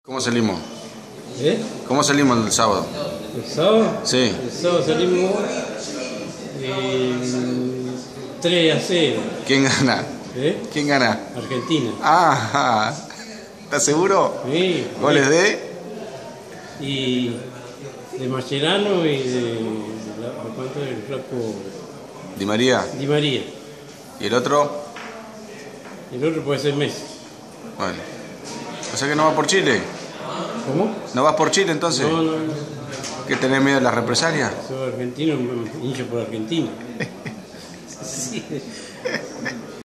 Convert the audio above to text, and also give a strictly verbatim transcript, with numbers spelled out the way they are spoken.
¿Cómo salimos? ¿Eh? ¿Cómo salimos el sábado? ¿El sábado? Sí. El sábado salimos eh, tres a cero. ¿Quién gana? ¿Eh? ¿Quién gana? Argentina. Ah, ¿estás seguro? Sí. ¿Goles de? Y de Mascherano y de la, ¿cuánto del flaco? Di María. Di María. ¿Y el otro? El otro puede ser Messi. Bueno. O sea que no vas por Chile. ¿Cómo? ¿No vas por Chile entonces? No, no, no. ¿Qué tenés miedo de las represalias? Soy argentino, hincho por Argentina. Sí.